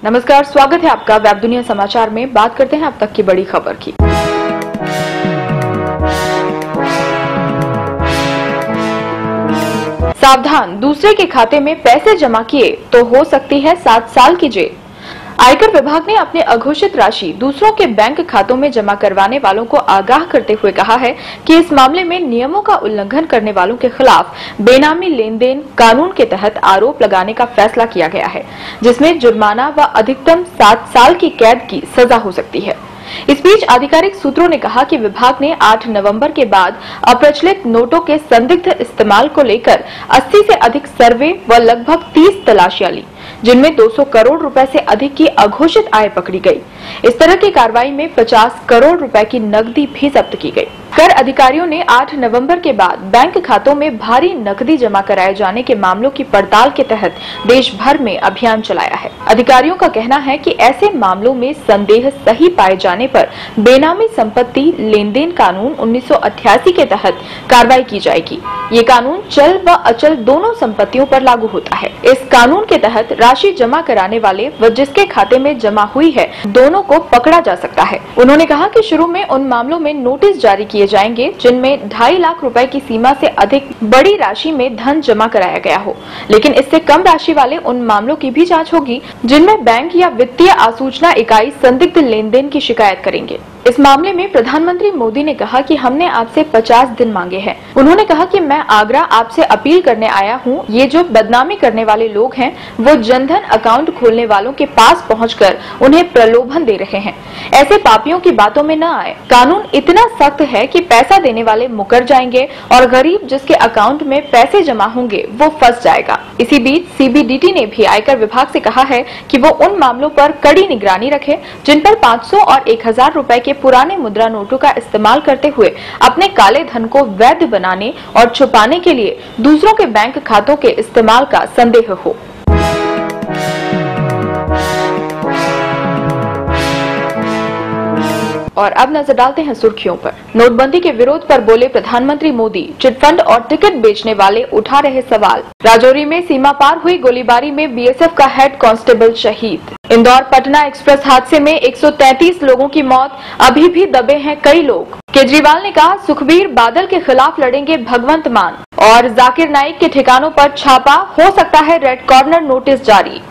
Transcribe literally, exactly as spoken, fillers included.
नमस्कार, स्वागत है आपका वेब दुनिया समाचार में। बात करते हैं अब तक की बड़ी खबर की। सावधान, दूसरे के खाते में पैसे जमा किए तो हो सकती है सात साल की जेल। आयकर विभाग ने अपने अघोषित राशि दूसरों के बैंक खातों में जमा करवाने वालों को आगाह करते हुए कहा है कि इस मामले में नियमों का उल्लंघन करने वालों के खिलाफ बेनामी लेन देन कानून के तहत आरोप लगाने का फैसला किया गया है, जिसमें जुर्माना व अधिकतम सात साल की कैद की सजा हो सकती है। इस बीच आधिकारिक सूत्रों ने कहा कि विभाग ने आठ नवंबर के बाद अप्रचलित नोटों के संदिग्ध इस्तेमाल को लेकर अस्सी से अधिक सर्वे व लगभग तीस तलाशियां ली, जिनमें दो सौ करोड़ रुपए से अधिक की अघोषित आय पकड़ी गई। इस तरह की कार्रवाई में पचास करोड़ रुपए की नकदी भी जब्त की गई। कर अधिकारियों ने आठ नवंबर के बाद बैंक खातों में भारी नकदी जमा कराए जाने के मामलों की पड़ताल के तहत देश भर में अभियान चलाया है। अधिकारियों का कहना है कि ऐसे मामलों में संदेह सही पाए जाने पर बेनामी संपत्ति लेन देन कानून उन्नीस सौ अट्ठासी के तहत कार्रवाई की जाएगी। ये कानून चल व अचल दोनों संपत्तियों पर लागू होता है। इस कानून के तहत राशि जमा कराने वाले व जिसके खाते में जमा हुई है, दोनों को पकड़ा जा सकता है। उन्होंने कहा कि शुरू में उन मामलों में नोटिस जारी किए जाएंगे जिनमें ढाई लाख रुपए की सीमा से अधिक बड़ी राशि में धन जमा कराया गया हो, लेकिन इससे कम राशि वाले उन मामलों की भी जांच होगी जिनमें बैंक या वित्तीय आसूचना इकाई संदिग्ध लेन देन की शिकायत करेंगे। इस मामले में प्रधानमंत्री मोदी ने कहा कि हमने आपसे पचास दिन मांगे हैं। उन्होंने कहा कि मैं आगरा आपसे अपील करने आया हूं, ये जो बदनामी करने वाले लोग हैं वो जनधन अकाउंट खोलने वालों के पास पहुंचकर उन्हें प्रलोभन दे रहे हैं। ऐसे पापियों की बातों में न आए। कानून इतना सख्त है कि पैसा देने वाले मुकर जाएंगे और गरीब जिसके अकाउंट में पैसे जमा होंगे वो फंस जाएगा। इसी बीच सीबीडीटी ने भी आयकर विभाग से कहा है कि वो उन मामलों पर कड़ी निगरानी रखे जिन पर पाँच सौ और एक हजार रुपए के पुराने मुद्रा नोटों का इस्तेमाल करते हुए अपने काले धन को वैध बनाने और छुपाने के लिए दूसरों के बैंक खातों के इस्तेमाल का संदेह हो। और अब नजर डालते हैं सुर्खियों पर। नोटबंदी के विरोध पर बोले प्रधानमंत्री मोदी, चिटफंड और टिकट बेचने वाले उठा रहे सवाल। राजौरी में सीमा पार हुई गोलीबारी में बीएसएफ का हेड कांस्टेबल शहीद। इंदौर पटना एक्सप्रेस हादसे में एक सौ तैंतीस लोगों की मौत, अभी भी दबे हैं कई लोग। केजरीवाल ने कहा, सुखबीर बादल के खिलाफ लड़ेंगे भगवंत मान। और जाकिर नाइक के ठिकानों पर छापा, हो सकता है रेड कॉर्नर नोटिस जारी।